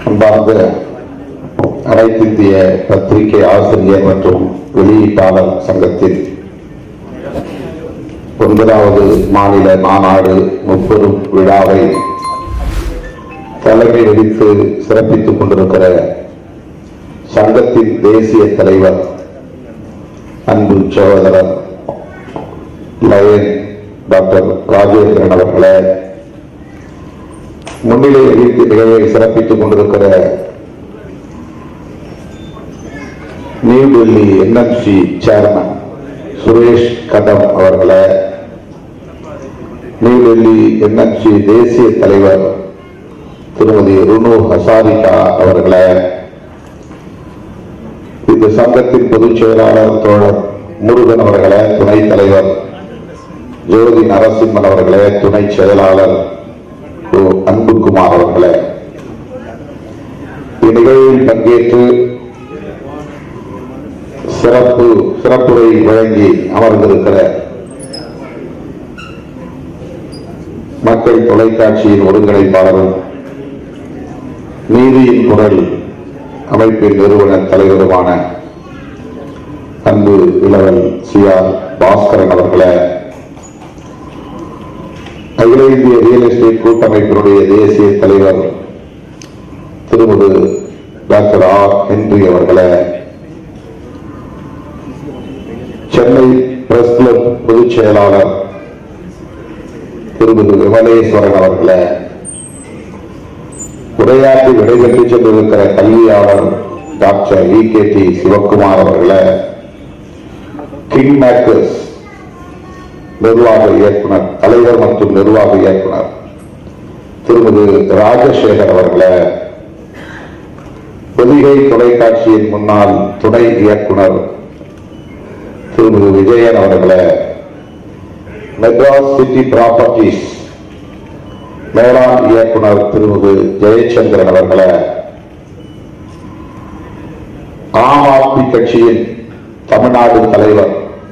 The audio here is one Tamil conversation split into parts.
அன்பார்ந்த அனைத்து இந்திய பத்திரிகை ஆசிரியர் மற்றும் வெளியீட்டாளர் சங்கத்தின் 9வது மாநில மாநாடு முப்பெரும் விழாவை தலைமை வகித்து சிறப்பித்துக் கொண்டிருக்கிற சங்கத்தின் தேசிய தலைவர் அன்பு சகோதரர் லயன் டாக்டர் ராஜேந்திரன் அவர்களே, முன்னிலை வகித்து நிகழ்வை சிறப்பித்துக் கொண்டிருக்கிற New Delhi NMC chairman Suresh Kadam அவர்களே, நியூ டெல்லி என்எம்சி தேசிய தலைவர் திருமதி ருனு ஹசாரிகா அவர்களே, இந்த சங்கத்தின் பொதுச் செயலாளர் தோழர் முருகன் அவர்களே, துணைத் தலைவர் ஜோதி நரசிம்மன் அவர்களே, துணை செயலாளர் அன்புக்குமார் அவர்களே, இந்நிகழ்வில் பங்கேற்று சிறப்புரை வழங்கி அமர்ந்திருக்கிற மக்கள் தொலைக்காட்சியின் ஒருங்கிணைப்பாளரும் நீதியின் குரல் அமைப்பின் நிறுவன தலைவருமான அன்பு இளவல் சி.ஆர். பாஸ்கரன் அவர்களே, அகில இந்திய ரியல் எஸ்டேட் கூட்டமைப்பினுடைய தேசிய தலைவர் திருமதி டாக்டர் ஆர். ஹென்றி அவர்களே, சென்னை பிரஸ் கிளப் பொதுச் செயலாளர் திருமதி விமலேஸ்வரன் அவர்களே, உரையாற்றி விடைபெற்று சென்றிருக்கிற கல்வியாளர் டாக்டர் வி.கே.டி. சிவக்குமார் அவர்களே, கிங் மேக்கர்ஸ் நிர்வாக இயக்குனர் தலைவர் மற்றும் நிர்வாக இயக்குனர் திருமதி ராஜசேகர் அவர்களே, பொதிகை தொலைக்காட்சியின் முன்னாள் துணை இயக்குனர் திருமதி விஜயன் அவர்களே, மெட்ராஸ் சிட்டி ப்ராப்பர்ட்டிஸ் மேலாண் இயக்குனர் திருமதி ஜெயச்சந்திரன் அவர்களே, ஆம் ஆத்மி கட்சியின் தமிழ்நாடு தலைவர்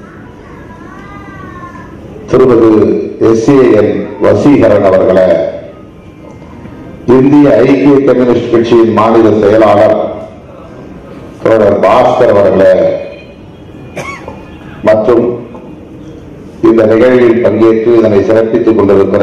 திருமதி எஸ்.ஏ.என். வசீகரன் அவர்களே, இந்திய ஐக்கிய கம்யூனிஸ்ட் கட்சியின் மாநில செயலாளர் தோழர் பாஸ்கர் அவர்களே மற்றும் இந்த நிகழ்வில் பங்கேற்று இதனை சிறப்பித்துக் கொண்டிருக்கிற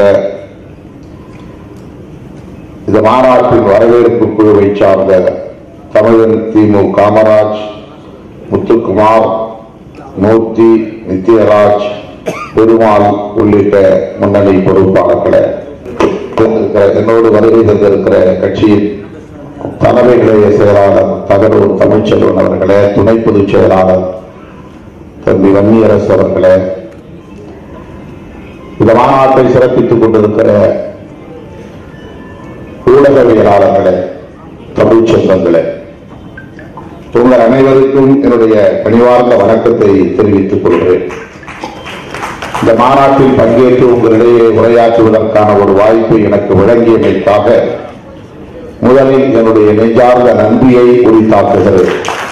இந்த மாநாட்டின் வரவேற்பு குழுவை சார்ந்த தமிழன் திமு காமராஜ், முத்துக்குமார், மூர்த்தி, நித்யராஜ், பெருமாள் உள்ளிட்ட முன்னணி பொறுப்பாளர்களே, என்னோடு வருகை தந்திருக்கிற கட்சியின் தலைமை நிலைய செயலாளர் தகரூர் தமிழ்ச்செல்வன் அவர்களே, துணை பொதுச் செயலாளர் தம்பி வன்னியரசு அவர்களே, இந்த மாநாட்டை சிறப்பித்துக் கொண்டிருக்கிற ஊடகவியலாளர்களே, தமிழ் சொந்தங்களே, உங்கள் அனைவருக்கும் என்னுடைய பணிவார்ந்த வணக்கத்தை தெரிவித்துக் கொள்கிறேன். இந்த மாநாட்டில் பங்கேற்று உங்களிடையே உரையாற்றுவதற்கான ஒரு வாய்ப்பை எனக்கு வழங்கியமைக்காக முதலில் என்னுடைய நெஞ்சார்ந்த நன்றியை உரித்தாக்குகிறேன்.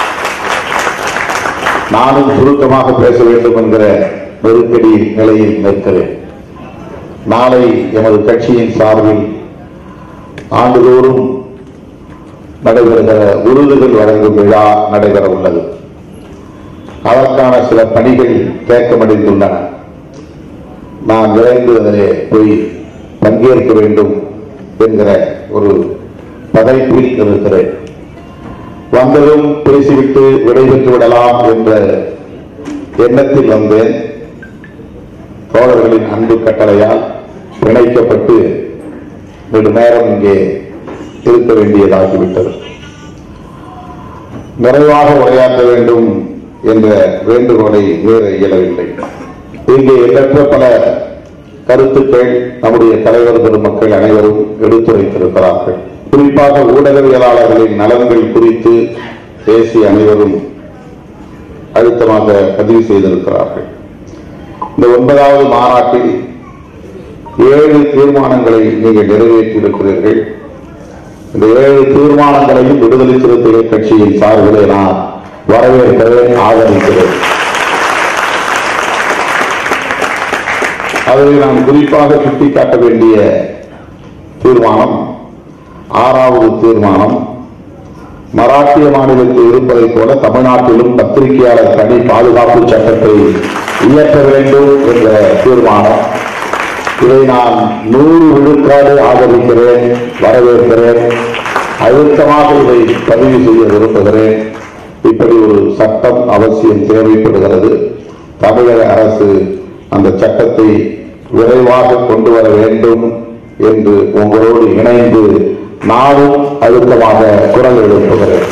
நானும் சுருக்கமாக பேச வேண்டும் என்கிற நெருக்கடி நிலையில் நிற்கிறேன். நாளை எமது கட்சியின் சார்பில் ஆண்டுதோறும் நடைபெறுகிற விருதுகள் வழங்கும் விழா நடைபெற உள்ளது. அதற்கான சில பணிகள் தேக்கமடைந்துள்ளன. நான் விரைந்து அதிலே போய் பங்கேற்க வேண்டும் என்கிற ஒரு பதைப்பில் இருக்கிறேன். வந்ததும் பேசிவிட்டு விடைபெற்று விடலாம் என்ற எண்ணத்தில் வந்தேன். தோழர்களின் அன்பு கட்டளையால் இணைக்கப்பட்டு வெகு நேரம் இங்கே இருக்க வேண்டியதாகிவிட்டது. நிறைவாக உரையாற்ற வேண்டும் என்ற வேண்டுகோளை மீற இயலவில்லை. இங்கே எண்ணற்ற பல கருத்துக்கள் நம்முடைய தலைவர் பெருமக்கள் அனைவரும் எடுத்துரைத்திருக்கிறார்கள். குறிப்பாக ஊடகவியலாளர்களின் நலன்கள் குறித்து பேசிய அனைவரும் அழுத்தமாக பதிவு செய்திருக்கிறார்கள். இந்த 9வது மாநாட்டில் 7 தீர்மானங்களை நீங்கள் நிறைவேற்றியிருக்கிறீர்கள். இந்த 7 தீர்மானங்களையும் விடுதலை சிறுத்தைகள் கட்சியின் சார்பிலே நான் வரவேற்கிறேன், ஆதரிக்கிறேன். அதில் நான் குறிப்பாக சுட்டிக்காட்ட வேண்டிய தீர்மானம் 6வது தீர்மானம், மராட்டிய மாநிலத்தில் இருப்பதைப் போல தமிழ்நாட்டிலும் பத்திரிகையாளர் தனி பாதுகாப்பு சட்டத்தை இயற்ற வேண்டும் என்ற தீர்மானம். இதை நான் 100 விழுக்காடு ஆதரிக்கிறேன், வரவேற்கிறேன். அழுத்தமாக இதை பதிவு செய்ய விரும்புகிறேன். இப்படி ஒரு சட்டம் அவசியம் தேவைப்படுகிறது. தமிழக அரசு அந்த சட்டத்தை விரைவாக கொண்டு வர வேண்டும் என்று உங்களோடு இணைந்து நானும் அழுத்தமாக குரல் எழுப்புகிறேன்.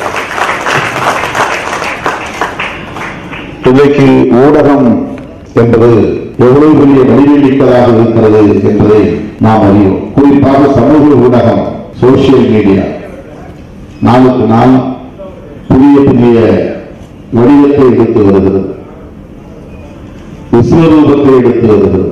இன்றைக்கு ஊடகம் என்பது எவ்வளவு பெரிய வலிமைமிக்கதாக இருக்கிறது என்பதை நாம் அறிவோம். குறிப்பாக சமூக ஊடகம், சோசியல் மீடியா நாளுக்கு நாள் புதிய புதிய வடிவத்தை எடுத்து வருகிறது, விஸ்வரூபத்தை எடுத்து வருகிறது.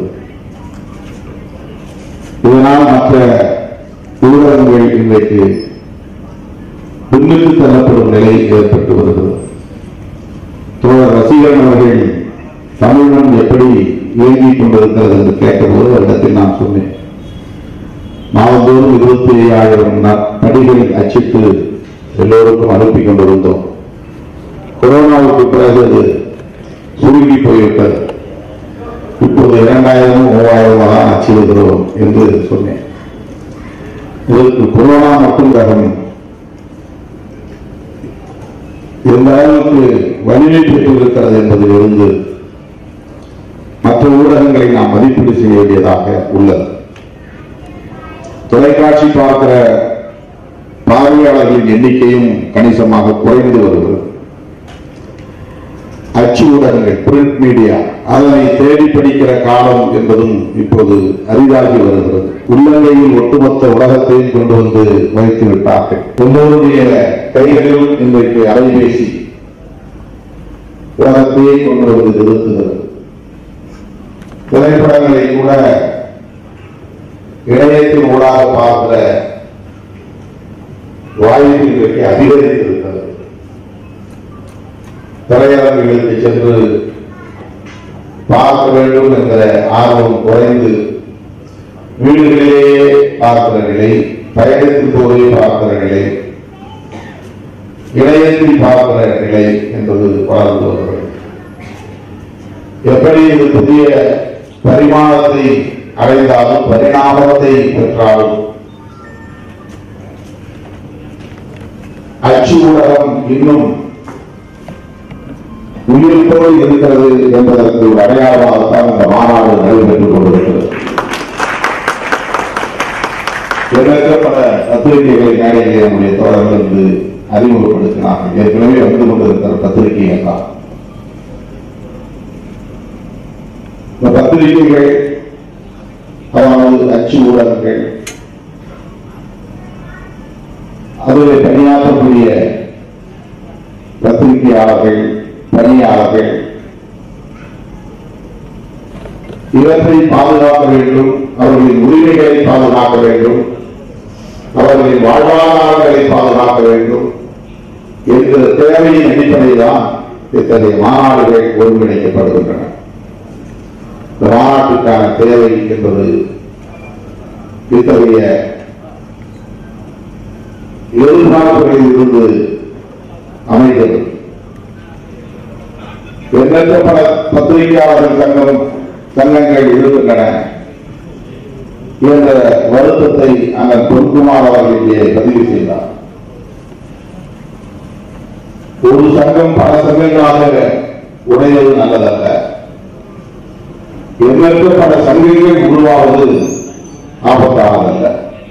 இதனால் மற்ற ஊடகங்கள் இன்றைக்கு பின்னுக்கு தள்ளப்படும் நிலை ஏற்பட்டு வருகிறது. தோழர் ரசிகன் அவர்கள் தமிழன் எப்படி இயங்கிக் கொண்டிருக்கிறது என்று கேட்டபோது இடத்தில் நான் சொன்னேன், நாள்தோறும் 25,000 படிகள் அச்சிட்டு எல்லோருக்கும் அனுப்பி கொண்டிருந்தோம். கொரோனாவுக்கு பிறகு அது சுருங்கி போய்விட்டது. இப்போது 2000 3000 தான் அச்சிடுகிறோம் என்று சொன்னேன். இதற்கு கொரோனா மட்டும் காரணம். எந்த அளவுக்கு வலிமை பெற்றிருக்கிறது என்பதிலிருந்து மற்ற ஊடகங்களை நாம் மதிப்பீடு செய்ய வேண்டியதாக உள்ளது. தொலைக்காட்சி பார்க்கிற பார்வையாளர்களின் எண்ணிக்கையும் கணிசமாக குறைந்து வருகிறது. அச்சு ஊடகங்கள், பிரிண்ட் மீடியா, அதனை தேடி படிக்கிற காலம் என்பதும் இப்போது அரிதாகி வருகிறது. உள்ளங்கையில் ஒட்டுமொத்த உலகத்தையும் கொண்டு வந்து வைத்து விட்டார்கள். எல்லோருடைய கைகளில் இன்றைக்கு அலைபேசி உலகத்தையே கொண்டு வந்து நிறுத்துகிறது. திரைப்படங்களை கூட இணையத்தின் ஊடாக பார்க்கிற வாய்ப்பு இன்றைக்கு அதிகரித்திருக்கிறது. திரையரங்குகளுக்கு சென்று பார்க்க வேண்டும் என்கிற ஆர்வம் குறைந்து வீடுகளிலேயே பார்க்கிற நிலை, பயணத்தில் போதே பார்க்கிற நிலை, இணையத்தில் பார்க்கிற நிலை என்பது வளர்ந்து வருகிறது. எப்படி இது புதிய பரிமாணத்தை அடைந்தாலும், பரிணாமத்தை பெற்றாலும், அச்சு ஊடகம் இன்னும் உயிர்ப்போடு இருக்கிறது என்பதற்கு ஒரு அடையாளமாகத்தான் இந்த மாநாடு நடைபெற்றுக் கொண்டிருக்கிறது. எண்ணற்ற பல பத்திரிகைகளை மேடையிலே நம்முடைய தோழர்கள் வந்து அறிமுகப்படுத்தினார்கள். ஏற்கனவே வந்து கொண்டிருக்கிற பத்திரிகைகள் தான். இந்த பத்திரிகைகள், அதாவது அச்சு ஊடகங்கள், அதில் பணியாற்றக்கூடிய பத்திரிகையாளர்கள், பணியாளர்கள், இவற்றை பாதுகாக்க வேண்டும், அவர்களின் உரிமைகளை பாதுகாக்க வேண்டும், அவர்களின் வாழ்வாதாரங்களை பாதுகாக்க வேண்டும் என்ற தேவையின் அடிப்படையில்தான் இத்தகைய மாநாடுகள் ஒருங்கிணைக்கப்படுகின்றன. இந்த மாநாட்டுக்கான தேவை என்பது இத்தகைய எதிர்பார்ப்புகளில் இருந்து அமைகிறது. எண்ணற்ற பல பத்திரிகையாளர்கள் சங்கங்கள் இருக்கின்றன என்ற வருத்தத்தை அண்ணன் பொன்குமார் அவர்கள் இங்கே பதிவு செய்தார். ஒரு சங்கம் பல சங்கங்களாக உடையது நல்லதல்ல. எண்ணற்ற பல சங்கங்கள் உருவாவது ஆபத்தானதல்ல.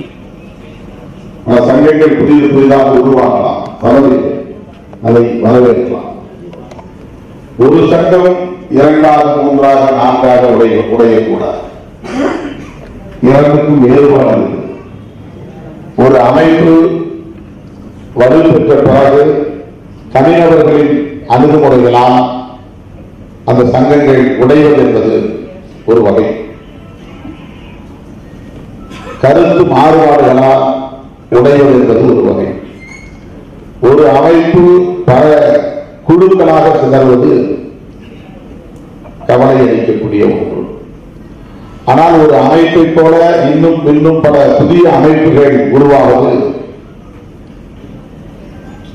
பல சங்கங்கள் புதிதாக உருவாகலாம், பரவாயில்லை, அதை வரவேற்கலாம். ஒரு சங்கம் 2ஆக 3ஆக 4ஆக உடையக்கூடாது. இரண்டுக்கும் வேறுபாடு இருக்கு. ஒரு அமைப்பு வலுப்பெற்ற பிறகு தனிநபர்களின் அணுகுமுறைகளால் அந்த சங்கங்கள் உடைவது என்பது ஒரு வகை. கருத்து மாறுபாடுகளால் உடைவது என்பது ஒரு வகை. ஒரு அமைப்பு பல குழுக்களாக சிதறுவது கவலை அளிக்கக்கூடிய ஒன்று. ஆனால் ஒரு அமைப்பை போல இன்னும் பல புதிய அமைப்புகள் உருவாவது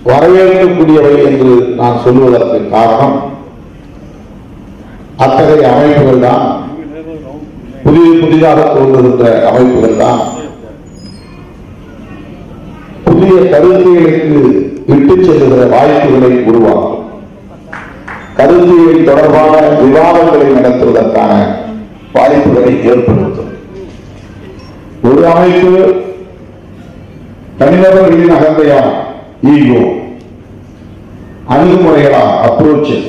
வரவேற்கக்கூடியவை என்று நான் சொல்லுவதற்கு காரணம், அத்தகைய அமைப்புகள் தான் புதிதாக தோன்றுகின்ற அமைப்புகள் தான் புதிய கருத்துகளுக்கு விட்டுச் செல்லுகிற வாய்ப்புகளை உருவாக்கும். கருத்தியல் தொடர்பான விவாதங்களை நடத்துவதற்கான வாய்ப்புகளை ஏற்படுத்தும். ஒரு அமைப்பு தனிநபர்களின் அகந்தையா, ஈகோ, அணுகுமுறைகளா, அப்ரோச்சஸ்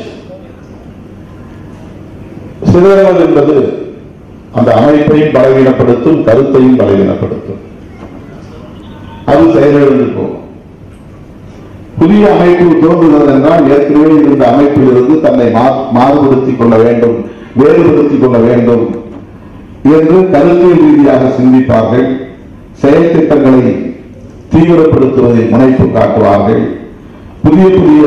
சிதறுவது என்பது அந்த அமைப்பையும் பலவீனப்படுத்தும், கருத்தையும் பலவீனப்படுத்தும். அது செயலிழந்து போகும். புதிய அமைப்பு தோன்றுகிறது என்றால் ஏற்கனவே இருந்த அமைப்பிலிருந்து தன்னை மாறுபடுத்திக் கொள்ள வேண்டும், வேறுபடுத்திக் கொள்ள வேண்டும் என்று கருத்தியல் ரீதியாக சிந்திப்பார்கள். செயல் திட்டங்களை தீவிரப்படுத்துவதில் முனைப்பு காட்டுவார்கள். புதிய புதிய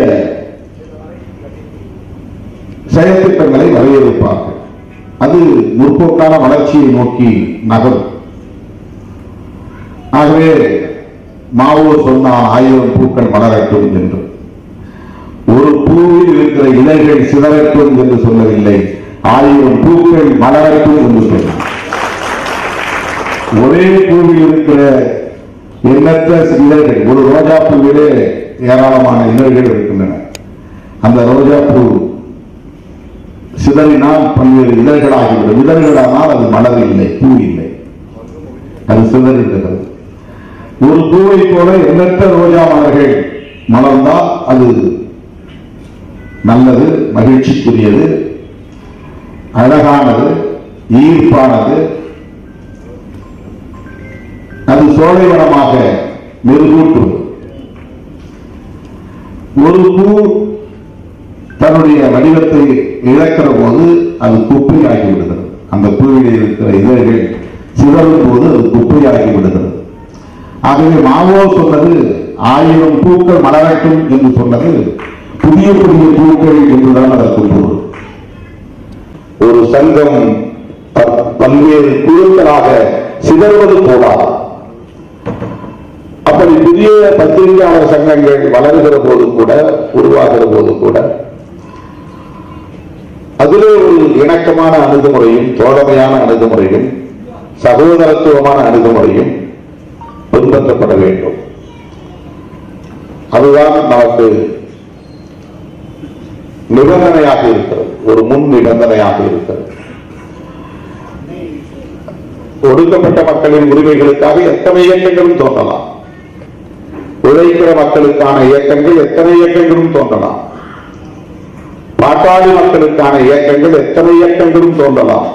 செயல் திட்டங்களை வரையறுப்பார்கள். அது முற்போக்கான வளர்ச்சியை நோக்கி நகரும். ஆகவே மாவோ சொன்னான் 1000 பூக்கள் மலரட்டும் என்று. ஒரு பூவில் இருக்கிற இலைகள் சிதறட்டும் என்று சொல்லவில்லை, 1000 பூக்கள் மலரட்டும் என்று சொன்னார். ஒரே பூவில் இருக்கிற எண்ணற்ற இதழ்கள், ஒரு ரோஜா பூவிலே ஏராளமான இதழ்கள் இருக்கின்றன. அந்த ரோஜா பூ சிதறினால் பல்வேறு இதழ்களாகிவிடும். இதழ்களானால் அது மலர் இல்லை, பூ இல்லை, அது சிதறுகிறது. ஒரு பூவை போல எண்ணற்ற ரோஜா மலர்கள் மலர்ந்தால் அது நல்லது, மகிழ்ச்சிக்குரியது, அழகானது, ஈர்ப்பானது. அது சோலைவனமாக மெருகூட்டுவது. ஒரு பூ தன்னுடைய வடிவத்தை இழக்கிற போது அது குப்பையாகி விடுகிறது. அந்த பூவில் இருக்கிற இதழ்கள் சிதறும் போது அது குப்பையாகி விடுகிறது. ஆகவே மாவோ சொன்னது 1000 பூக்கள் மலரட்டும் என்று சொன்னது புதிய புதிய பூக்கள் என்றுதான் அதற்கு பொருள். ஒரு சங்கம் பல்வேறு குழுக்களாக சிதறுவது போலாது. அப்படி புதிய பத்திரிகையாளர் சங்கங்கள் வளர்கிற போது கூட, உருவாகிற போது கூட அதிலே ஒரு இணக்கமான அணுகுமுறையும், தோழமையான அணுகுமுறையும், சகோதரத்துவமான அணுகுமுறையும் பின்பற்றப்பட வேண்டும். அதுதான் நமக்கு நிபந்தனையாக இருக்கிறது, ஒரு முன் நிபந்தனையாக இருக்கிறது. ஒடுக்கப்பட்ட மக்களின் உரிமைகளுக்காக எத்தனை இயக்கங்களும் தோன்றலாம். உழைக்கிற மக்களுக்கான இயக்கங்கள் எத்தனை இயக்கங்களும் தோன்றலாம். பாட்டாளி மக்களுக்கான இயக்கங்கள் எத்தனை இயக்கங்களும் தோன்றலாம்.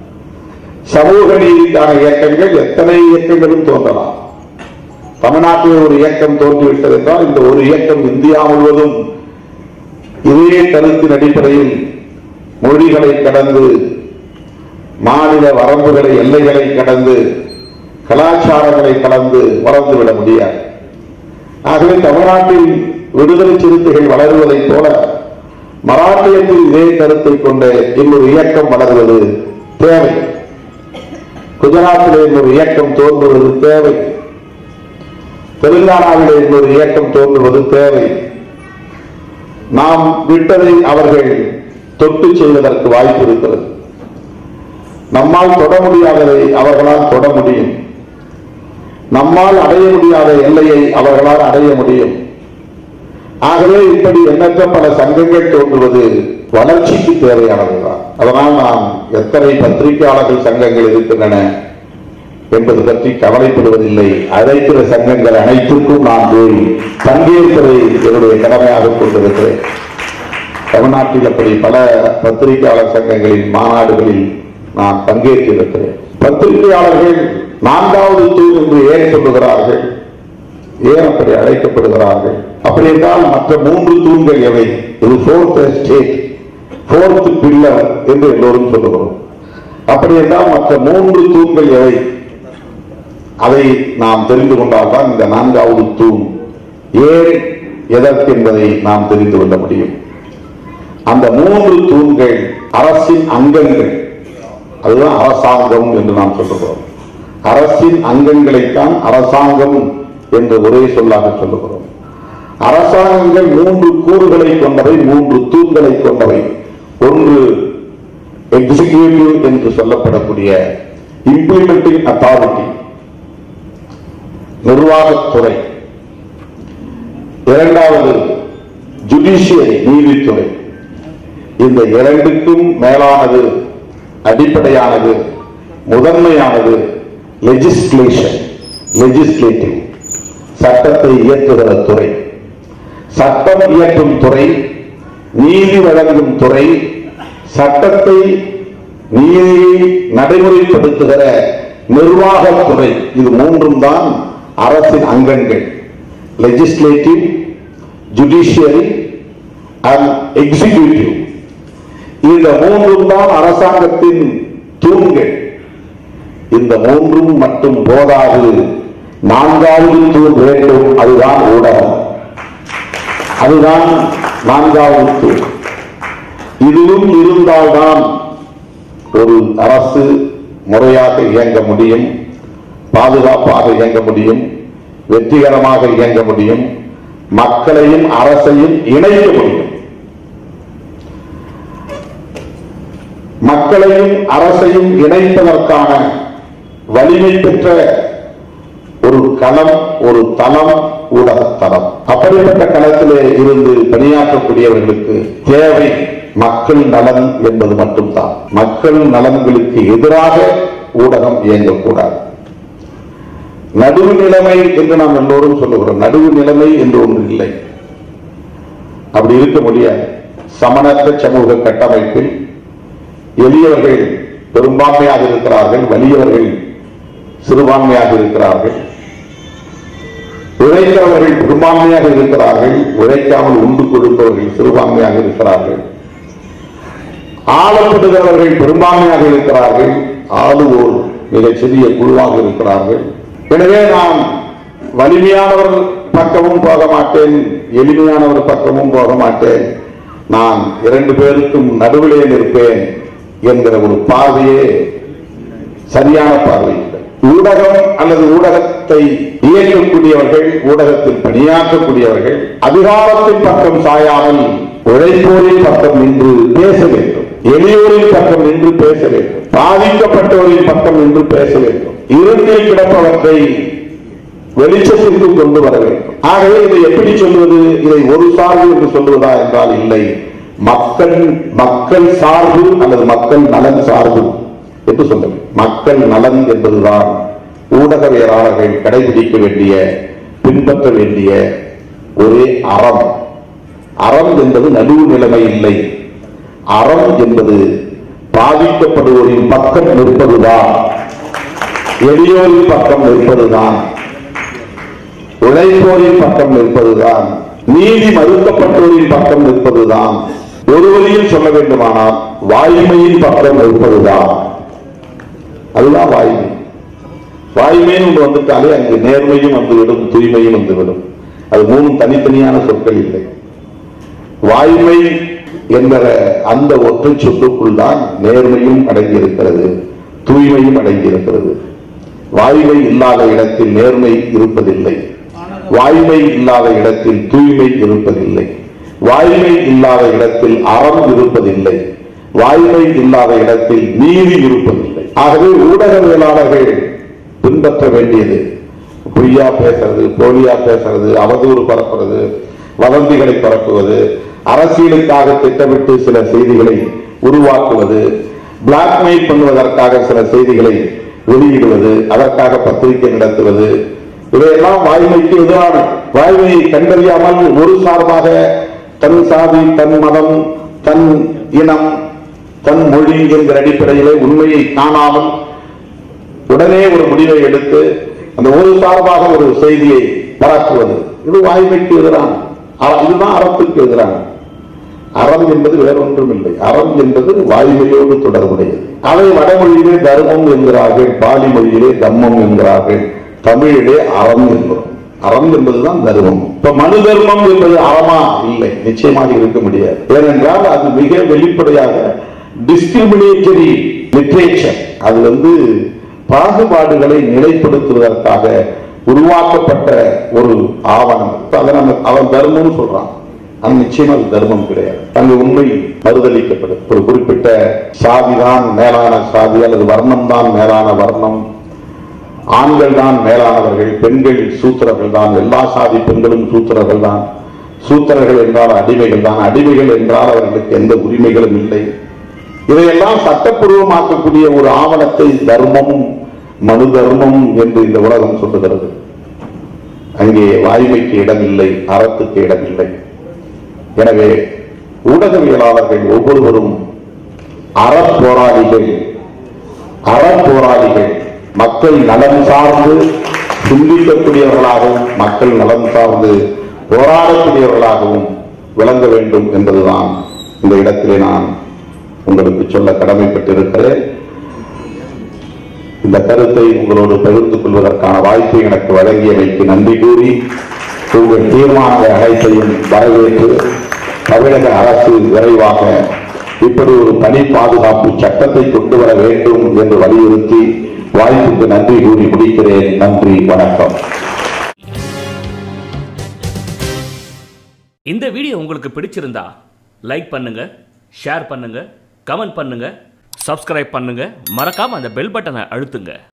சமூக நீதிக்கான இயக்கங்கள் எத்தனை இயக்கங்களும் தோன்றலாம். தமிழ்நாட்டில் ஒரு இயக்கம் தோன்றிவிட்டது என்றால் இந்த ஒரு இயக்கம் இந்தியா முழுவதும் இதே கருத்தின் அடிப்படையில் மொழிகளை கடந்து, மாநில வரம்புகளை, எல்லைகளை கடந்து, கலாச்சாரங்களை கடந்து வளர்ந்துவிட முடியாது. ஆகவே தமிழ்நாட்டில் விடுதலை சிறுத்தைகள் வளருவதைப் போல மராட்டியத்தில் இதே கருத்தை கொண்ட இன்னொரு இயக்கம் வளர்வது தேவை. குஜராத்திலே இன்னொரு இயக்கம் தோன்றுவது தேவை. தெலுங்கானாவிலே இன்னொரு இயக்கம் தோன்றுவது தேவை. நாம் விட்டதை அவர்கள் தொட்டு செய்வதற்கு வாய்ப்பு இருக்கிறது. நம்மால் தொட முடியாததை அவர்களால் தொட முடியும். நம்மால் அடைய முடியாத எல்லையை அவர்களால் அடைய முடியும். ஆகவே இப்படி எண்ணற்ற பல சங்கங்கள் தோன்றுவது வளர்ச்சிக்கு தேவையானதுதான். அதனால் நாம் எத்தனை பத்திரிகையாளர்கள் சங்கங்கள் இருக்கின்றன என்பது பற்றி கவலைப்படுவதில்லை. அழைக்கிற சங்கங்கள் அனைத்துக்கும் நான் போய் பங்கேற்பதை என்னுடைய கடமையாக கொண்டிருக்கிறேன். தமிழ்நாட்டில் அப்படி பல பத்திரிகையாளர் சங்கங்களின் மாநாடுகளில் நான் பங்கேற்றிருக்கிறேன். பத்திரிகையாளர்கள் 4வது தூண் என்று ஏன் சொல்லுகிறார்கள்? ஏன் அப்படி அழைக்கப்படுகிறார்கள்? அப்படி என்றால் மற்ற 3 தூண்கள் எவை? இது 4th estate, 4th pillar என்று எல்லோரும் சொல்லுகிறோம். அப்படி என்றால் மற்ற 3 தூண்கள் எவை? அதை நாம் தெரிந்து கொண்டால்தான் இந்த 4வது தூண் ஏன், எதற்கு என்பதை நாம் தெரிந்து கொள்ள முடியும். அந்த 3 தூண்கள் அரசின் அங்கங்கள். அதுதான் அரசாங்கம் என்று நாம் சொல்லுகிறோம். அரசின் அங்கங்களைத்தான் அரசாங்கம் என்று ஒரே சொல்லாக சொல்லுகிறோம். அரசாங்கங்கள் 3 கூறுகளை கொண்டவை, 3 தூண்களை கொண்டவை. ஒன்று எக்ஸிகியூட்டிவ் என்று சொல்லப்படக்கூடிய இம்ப்ளிமெண்டிங் அத்தாரிட்டி, நிர்வாகத்துறை. இரண்டாவது ஜுடிஷியரி, நீதித்துறை. இந்த இரண்டுக்கும் மேலானது, அடிப்படையானது, முதன்மையானது லெஜிஸ்லேஷன், லெஜிஸ்லேட்டிவ், சட்டத்தை இயற்றுகிற துறை. சட்டம் இயற்றும் துறை, நீதி வழங்கும் துறை, சட்டத்தை நீதியை நடைமுறைப்படுத்துகிற நிர்வாகத்துறை. இது மூன்றும் தான் அரசின் அங்கங்கள். Legislative, judiciary and executive. இந்த மூன்றும் தான் அரசாங்கத்தின் தூண்கள். இந்த மூன்றும் மட்டும் போதாது, 4வது தூண் வேண்டும். அதுதான் ஊடகம். அதுதான் 4வது தூண். இதுவும் இருந்தால்தான் ஒரு அரசு முறையாக இயங்க முடியும், பாதுகாப்பாக இயங்க முடியும், வெற்றிகரமாக இயங்க முடியும், மக்களையும் அரசையும் இணைக்க முடியும். மக்களையும் அரசையும் இணைப்பதற்கான வலிமை பெற்ற ஒரு களம், ஒரு தளம் ஊடகத்தளம். அப்படிப்பட்ட களத்திலே இருந்து பணியாற்றக்கூடியவர்களுக்கு தேவை மக்கள் நலன் என்பது மட்டும்தான். மக்கள் நலன்களுக்கு எதிராக ஊடகம் இயங்கக்கூடாது. நடுவு நிலைமை என்று நாம் எல்லோரும் சொல்லுகிறோம். நடுவு நிலைமை என்று ஒன்று இல்லை, அப்படி இருக்க முடியாது. சமணற்ற சமூக கட்டமைப்பில் எளியவர்கள் பெரும்பான்மையாக இருக்கிறார்கள், வலியவர்கள் சிறுபான்மையாக இருக்கிறார்கள், உழைக்கிறவர்கள் பெரும்பான்மையாக இருக்கிறார்கள், உழைக்காமல் உண்டு கொடுப்பவர்கள் சிறுபான்மையாக இருக்கிறார்கள், ஆளப்படுகிறவர்கள் பெரும்பான்மையாக இருக்கிறார்கள், ஆளுவோர் மிகச் சிறிய குழுவாக இருக்கிறார்கள். எனவே நான் வலிமையானவர் பக்கமும் போக மாட்டேன், எளிமையானவர் பக்கமும் போக மாட்டேன், நான் 2 பேருக்கும் நடுவிலே நிற்பேன் என்கிற ஒரு பார்வையே சரியான பார்வை. ஊடகம் அல்லது ஊடகத்தை இயக்கக்கூடியவர்கள், ஊடகத்தில் பணியாற்றக்கூடியவர்கள் அதிகாரத்தின் பக்கம் சாயாமல் உழைப்போரின் பக்கம் நின்று பேச வேண்டும், எளியோரின் பக்கம் நின்று பேச வேண்டும், பாதிக்கப்பட்டோரின் பக்கம் நின்று பேச வேண்டும், இருட்டில் கிடப்பவற்றை வெளிச்சத்திற்கு கொண்டு வர வேண்டும். ஆகவே இதை எப்படி சொல்வது? இதை ஒரு சார்பு என்று சொல்வதா என்றால் இல்லை, மக்கள் சார்பு அல்லது மக்கள் நலன் சார்பு என்று சொல்ல. மக்கள் நலன் என்பதுதான் ஊடகவியலாளர்கள் கடைபிடிக்க வேண்டிய, பின்பற்ற வேண்டிய ஒரே அறம். அறம் என்பது நடுவு நிலைமை இல்லை. அறம் என்பது பாதிக்கப்படுவோரின் பக்கம் நிற்பதுதான், எளியோரின் பக்கம் நிற்பதுதான், உழைப்போரின் பக்கம் நிற்பதுதான், நீதி மறுக்கப்பட்டோரின் பக்கம் நிற்பதுதான், ஒரு வழியில் சொல்ல வேண்டுமானால் வாய்மையின் பக்கம் நிற்பதுதான். அதுதான் வாய்மை. வாய்மைன்னு ஒன்று வந்துட்டாலே அங்கு நேர்மையும் வந்துவிடும், தூய்மையும் வந்துவிடும். அது 3 தனித்தனியான சொற்கள் இல்லை. வாய்மை என்கிற அந்த ஒற்றை சொத்துக்குள் தான் நேர்மையும் அடங்கியிருக்கிறது, தூய்மையும் அடங்கியிருக்கிறது. வாய்மை இல்லாத இடத்தில் நேர்மை இருப்பதில்லை, வாய்மை இல்லாத இடத்தில் தூய்மை இருப்பதில்லை, வாய்மை இல்லாத இடத்தில் அறம் இருப்பதில்லை, வாய்மை இல்லாத இடத்தில் நீதி இருப்பதில்லை. ஆகவே ஊடகவியலாளர்கள் பின்பற்ற வேண்டியது பொய்யா பேசுறது, போலியா பேசுறது, அவதூறு பரப்புறது, வதந்திகளை பரப்புவது, அரசியலுக்காக திட்டமிட்டு சில செய்திகளை உருவாக்குவது, பிளாக்மெயில் பண்ணுவதற்காக சில செய்திகளை வெளியிடுவது, அதற்காக பத்திரிகை நடத்துவது, இவையெல்லாம் வாய்மைக்கு எதிரான. வாய்மையை கண்டறியாமல் ஒரு சார்பாக தன் சாதி, தன் மதம், தன் இனம், தன் மொழி என்கிற அடிப்படையிலே உண்மையை காணாமல் உடனே ஒரு முடிவை எடுத்து அந்த ஒரு சார்பாக ஒரு செய்தியை பரப்புவது, இது வாய்மைக்கு எதிரான. இதுதான் அறத்துக்கு எதிரான. அறம் என்பது வேறொன்றும் இல்லை. அறம் என்பது வாய்மையோடு தொடர்புடையது. அதை வடமொழியிலே தர்மம் என்கிறார்கள், பாலி மொழியிலே தம்மம் என்கிறார்கள், தமிழிலே அறம் என்கிறோம். அறம் என்பதுதான் தர்மம். இப்ப மனு தர்மம் என்பது அறமா? இல்லை, நிச்சயமாக இருக்க முடியாது. ஏனென்றால் அது மிக வெளிப்படையாக டிஸ்கிரிமினேட்டரி லிட்ரேச்சர். அது பாகுபாடுகளை நிலைப்படுத்துவதற்காக உருவாக்கப்பட்ட ஒரு ஆவணம். அதை அவன் தர்மம்னு சொல்றான். அது நிச்சயமா அது தர்மம் கிடையாது. அங்கு உண்மை மறுதளிக்கப்படும். ஒரு குறிப்பிட்ட சாதிதான் மேலான சாதி அல்லது வர்ணம் தான் மேலான வர்ணம், ஆண்கள் தான் மேலானவர்கள், பெண்கள் சூத்திரர்கள் தான், எல்லா சாதி பெண்களும் சூத்திரர்கள் தான், சூத்திரர்கள் என்றால் அடிமைகள் தான், அடிமைகள் என்றால் அவர்களுக்கு எந்த உரிமைகளும் இல்லை. இதையெல்லாம் சட்டப்பூர்வமாக்கக்கூடிய ஒரு ஆவணத்தை தர்மம், மனு தர்மம் என்று இந்த உலகம் சொல்லுகிறது. அங்கே வாய்மைக்கு இடமில்லை, அறத்துக்கு இடமில்லை. எனவே ஊடகவியலாளர்கள் ஒவ்வொருவரும் அறப்போராளிகள், அறப்போராளிகள், மக்கள் நலன் சார்ந்து சிந்திக்கக்கூடியவர்களாகவும் மக்கள் நலன் சார்ந்து போராடக்கூடியவர்களாகவும் விளங்க வேண்டும் என்பதுதான் இந்த இடத்திலே நான் உங்களுக்கு சொல்ல கடமைப்பட்டிருக்கிறேன். இந்த கருத்தை உங்களோடு பகிர்ந்து கொள்வதற்கான வாய்ப்பை எனக்கு வழங்கியமைக்கு நன்றி கூறி, உங்கள் தீர்மான அனைத்தையும் வரவேற்று தமிழக அரசு விரைவாக இப்படி ஒரு தனி பாதுகாப்பு சட்டத்தை கொண்டு வர வேண்டும் என்று வலியுறுத்தி வாய்ப்புக்கு நன்றி கூறி முடிக்கிறேன். நன்றி, வணக்கம். இந்த வீடியோ உங்களுக்கு பிடிச்சிருந்தா லைக் பண்ணுங்க, ஷேர் பண்ணுங்க, கமெண்ட் பண்ணுங்க, சப்ஸ்கிரைப் பண்ணுங்க, மறக்காம அந்த பெல் பட்டனை அழுத்துங்க.